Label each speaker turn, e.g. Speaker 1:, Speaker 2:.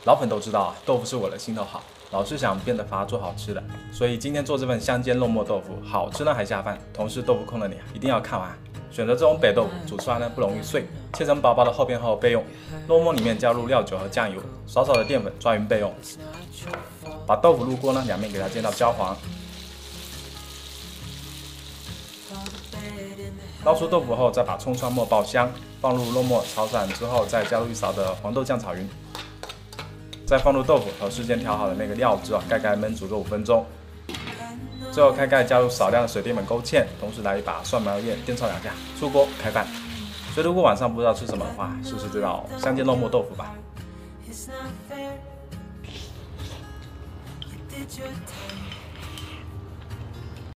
Speaker 1: 老粉都知道啊，豆腐是我的心头好，老是想变着法做好吃的，所以今天做这份香煎肉末豆腐，好吃呢还下饭。同是豆腐控的你啊，一定要看完。选择这种北豆腐，煮出来呢不容易碎，切成薄薄的厚片后备用。肉末里面加入料酒和酱油，少少的淀粉抓匀备用。把豆腐入锅呢，两面给它煎到焦黄。捞出豆腐后，再把葱蒜末爆香，放入肉末炒散之后，再加入一勺的黄豆酱炒匀。再放入豆腐和事先调好的那个料汁，盖盖焖煮个5分钟。最后开盖，加入少量的水淀粉勾芡，同时来一把蒜苗叶颠炒2下，出锅开饭。所以如果晚上不知道吃什么的话，试试这道香煎肉末豆腐吧。